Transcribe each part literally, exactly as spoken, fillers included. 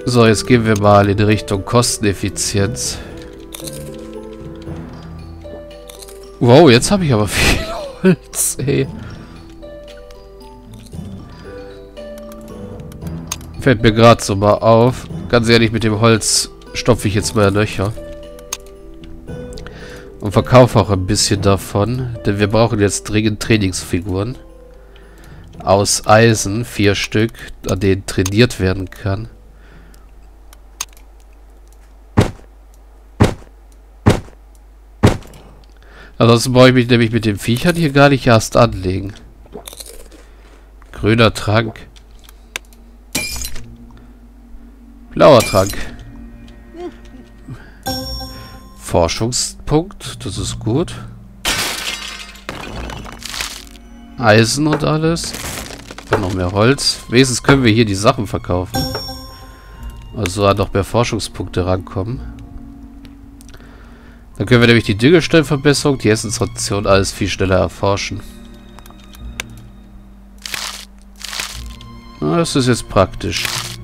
So, jetzt gehen wir mal in Richtung Kosteneffizienz. Wow, jetzt habe ich aber viel Holz, ey. Fällt mir gerade so mal auf. Ganz ehrlich, mit dem Holz stopfe ich jetzt mal Löcher. Und verkaufe auch ein bisschen davon. Denn wir brauchen jetzt dringend Trainingsfiguren. Aus Eisen, vier Stück, an denen trainiert werden kann. Ansonsten brauche ich mich nämlich mit den Viechern hier gar nicht erst anlegen. Grüner Trank. Blauer Trank. Forschungspunkt, das ist gut. Eisen und alles. Und noch mehr Holz. Wenigstens können wir hier die Sachen verkaufen. Also an noch mehr Forschungspunkte rankommen. Dann können wir nämlich die Düngestellenverbesserung, die Essensration, alles viel schneller erforschen. Na, das ist jetzt praktisch.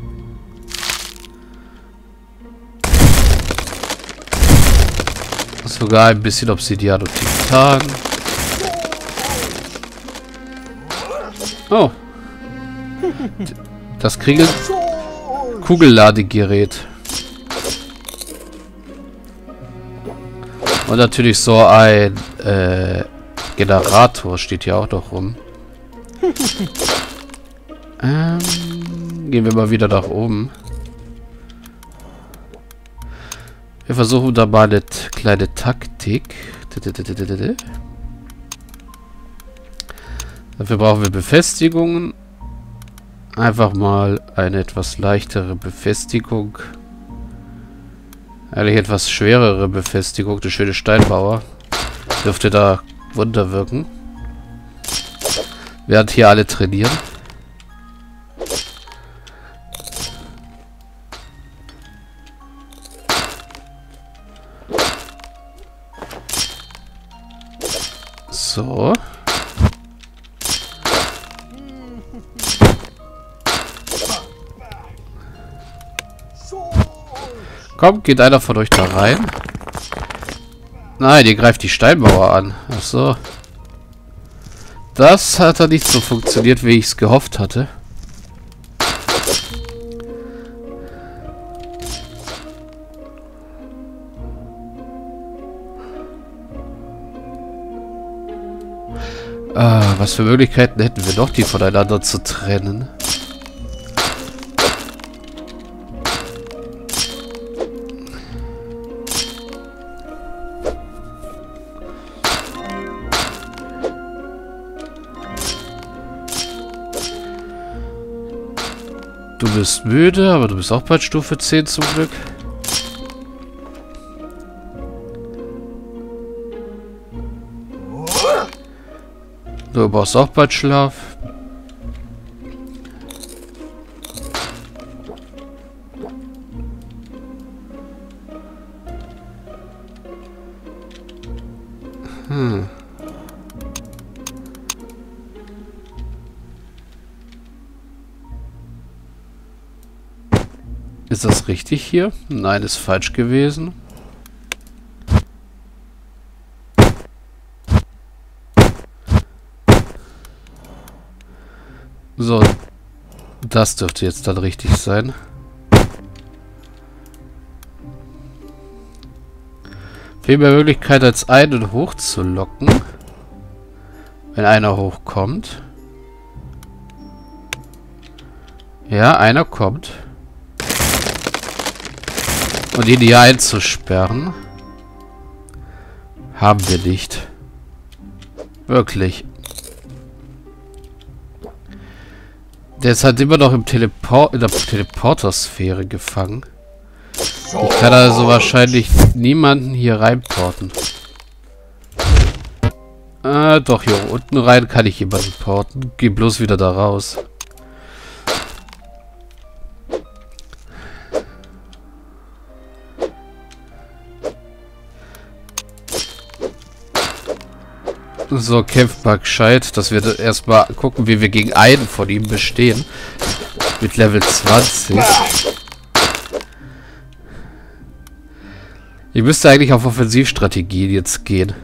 Sogar ein bisschen Obsidian und Titan. Oh. Das kriegen Kugelladegerät. Und natürlich so ein äh, Generator steht hier auch noch rum. Ähm, gehen wir mal wieder nach oben. Wir versuchen da mal eine kleine Taktik. Dafür brauchen wir Befestigungen. Einfach mal eine etwas leichtere Befestigung. Eigentlich etwas schwerere Befestigung. Der schöne Steinbauer dürfte da Wunder wirken. Während hier alle trainieren. So. Komm, geht einer von euch da rein? Nein, ihr greift die Steinmauer an. Ach so. Das hat dann nicht so funktioniert, wie ich es gehofft hatte. Ah, was für Möglichkeiten hätten wir noch, die voneinander zu trennen? Du bist müde, aber du bist auch bald Stufe zehn zum Glück. Du brauchst auch bald Schlaf. Hm. Ist das richtig hier? Nein, ist falsch gewesen. So, das dürfte jetzt dann richtig sein. Viel mehr Möglichkeit als einen hochzulocken. Wenn einer hochkommt. Ja, einer kommt. Und ihn hier einzusperren, haben wir nicht. Wirklich. Der ist halt immer noch im Teleport in der Teleportersphäre gefangen. Ich kann also wahrscheinlich niemanden hier reinporten. Ah, doch, hier unten rein kann ich jemanden porten. Geh bloß wieder da raus. So, kämpft mal gescheit, dass wir erstmal gucken, wie wir gegen einen von ihm bestehen. Mit Level zwanzig. Ich müsste eigentlich auf Offensivstrategien jetzt gehen.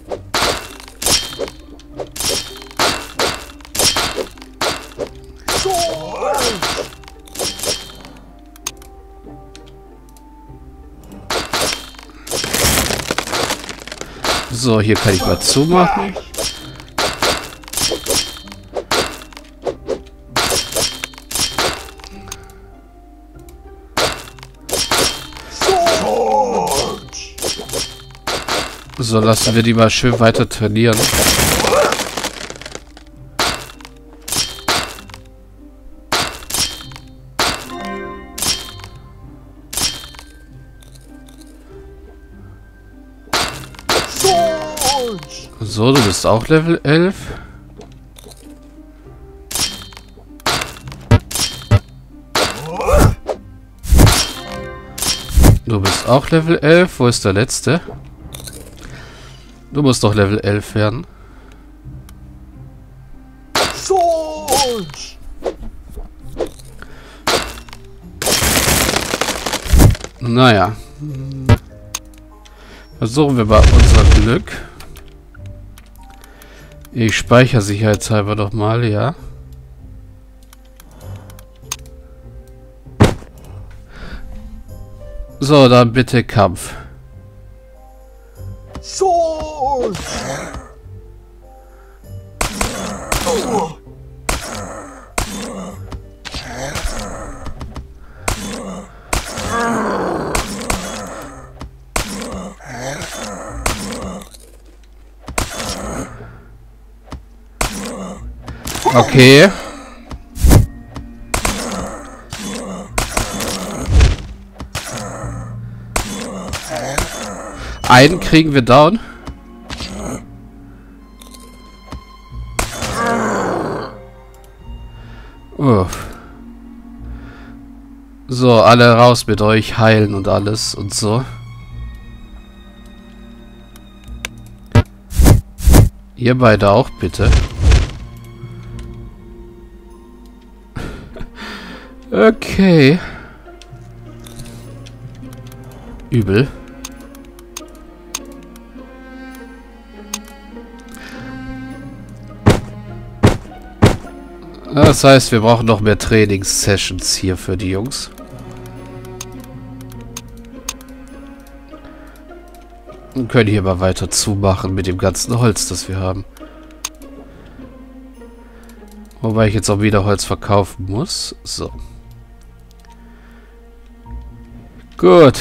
So, hier kann ich mal zumachen. So, lassen wir die mal schön weiter trainieren. So, du bist auch Level elf. Du bist auch Level elf. Wo ist der letzte? Du musst doch Level elf werden. Naja. Versuchen wir mal unser Glück. Ich speichere sicherheitshalber noch mal, ja. So, dann bitte Kampf. Sword. Okay. Einen kriegen wir down. Uff. So, alle raus mit euch, heilen und alles und so. Ihr beide auch, bitte. Okay. Übel. Das heißt, wir brauchen noch mehr Trainings-Sessions hier für die Jungs. Und können hier mal weiter zumachen mit dem ganzen Holz, das wir haben. Wobei ich jetzt auch wieder Holz verkaufen muss. So. Gut.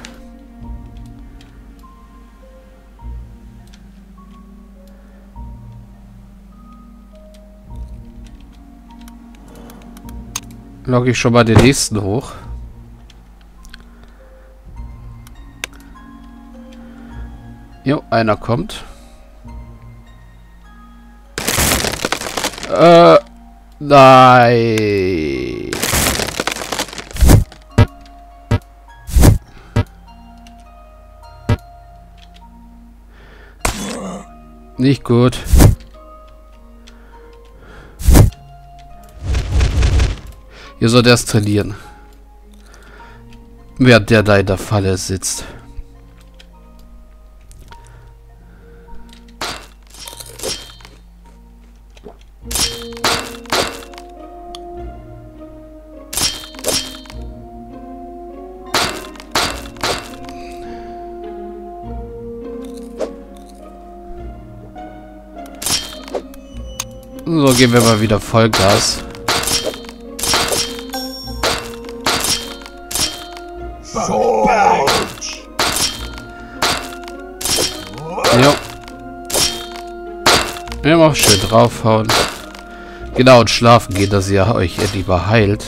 Logge ich schon mal den nächsten hoch. Jo, einer kommt. Äh, nein. Nicht gut. Ihr sollt erst trainieren. Während der da in der Falle sitzt. So, geben wir mal wieder Vollgas. Jo. Immer schön draufhauen. Genau, und schlafen gehen, dass ihr euch endlich mal heilt.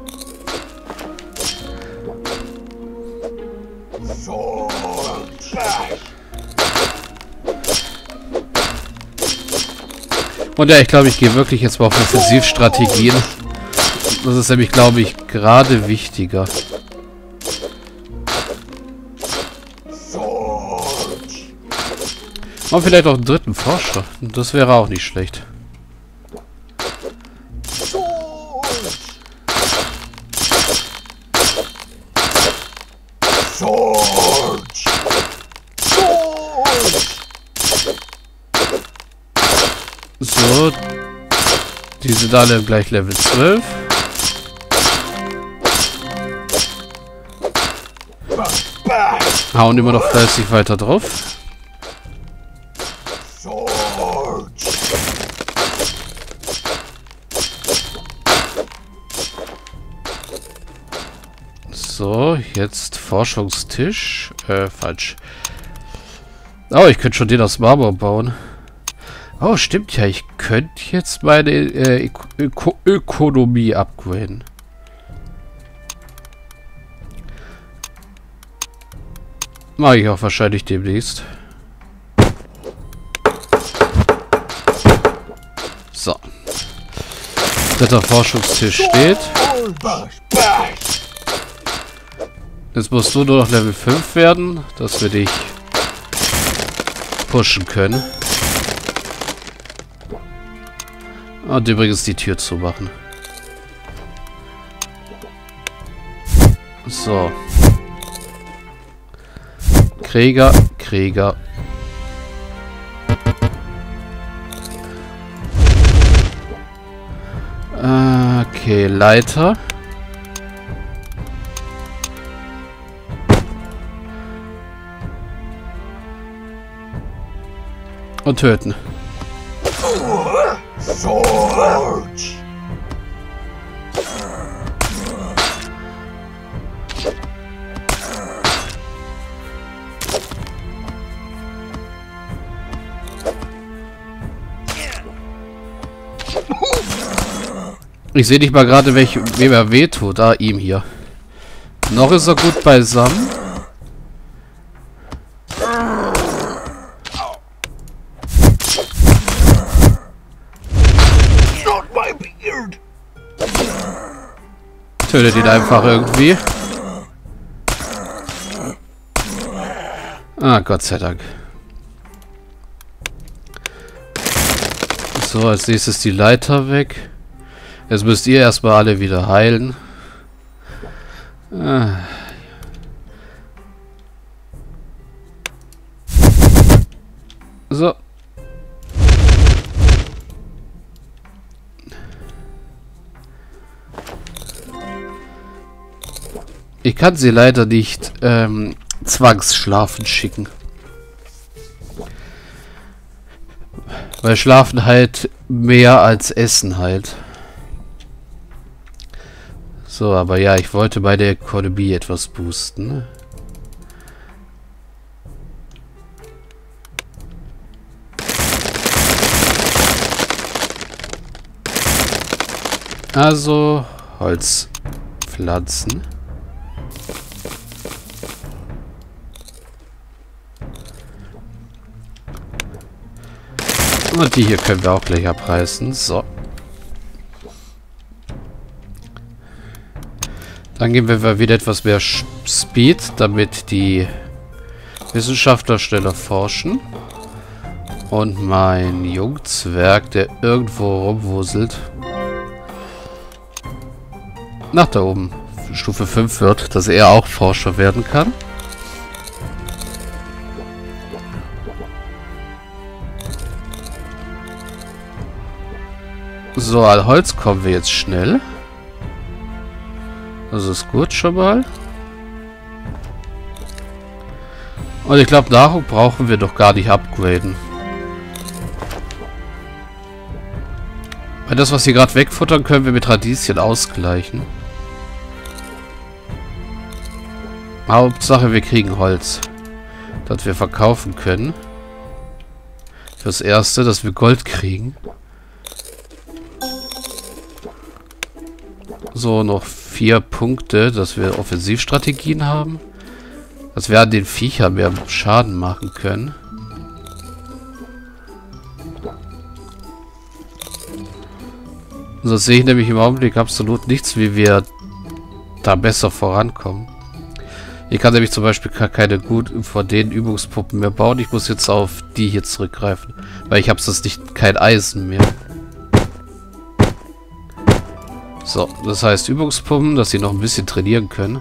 Und ja, ich glaube, ich gehe wirklich jetzt mal auf Offensivstrategien. Das ist nämlich, glaube ich, gerade wichtiger. Und vielleicht auch einen dritten Forscher. Das wäre auch nicht schlecht. So. Die sind alle gleich Level zwölf. Hauen immer noch fleißig weiter drauf. So, jetzt Forschungstisch. Äh, falsch. Oh, ich könnte schon den aus Marmor bauen. Oh, stimmt ja. Ich könnte jetzt meine äh, Öko Ökonomie upgraden. Mache ich auch wahrscheinlich demnächst. So. Dritter Forschungstisch steht. Jetzt musst du nur noch Level fünf werden, dass wir dich pushen können. Und übrigens die Tür zumachen. So. Krieger, Krieger. Okay, Leiter. Und töten. Ich sehe nicht mal gerade, welch, wem er wehtut. Ah, ihm hier. Noch ist er gut beisammen. Tötet ihn einfach irgendwie. Ah, Gott sei Dank. So, als nächstes die Leiter weg. Jetzt müsst ihr erstmal alle wieder heilen. Ah. So. Ich kann sie leider nicht ähm, zwangsschlafen schicken. Weil Schlafen halt mehr als Essen halt. So, aber ja, ich wollte bei der Ökonomie etwas boosten. Also, Holzpflanzen. Und die hier können wir auch gleich abreißen. So. Dann geben wir wieder etwas mehr Speed, damit die Wissenschaftler schneller forschen. Und mein Jungzwerg, der irgendwo rumwuselt, nach da oben Stufe fünf wird, dass er auch Forscher werden kann. So, an Holz kommen wir jetzt schnell. Das ist gut schon mal. Und ich glaube, Nahrung brauchen wir doch gar nicht upgraden. Weil das, was wir gerade wegfuttern, können wir mit Radieschen ausgleichen. Hauptsache, wir kriegen Holz. Das wir verkaufen können. Fürs Erste, dass wir Gold kriegen. So, noch vier Punkte, dass wir Offensivstrategien haben. Dass wir an den Viechern mehr Schaden machen können. So sehe ich nämlich im Augenblick absolut nichts, wie wir da besser vorankommen. Ich kann nämlich zum Beispiel keine gut von den Übungspuppen mehr bauen. Ich muss jetzt auf die hier zurückgreifen. Weil ich habe sonst nicht kein Eisen mehr. So, das heißt Übungspumpen, dass sie noch ein bisschen trainieren können.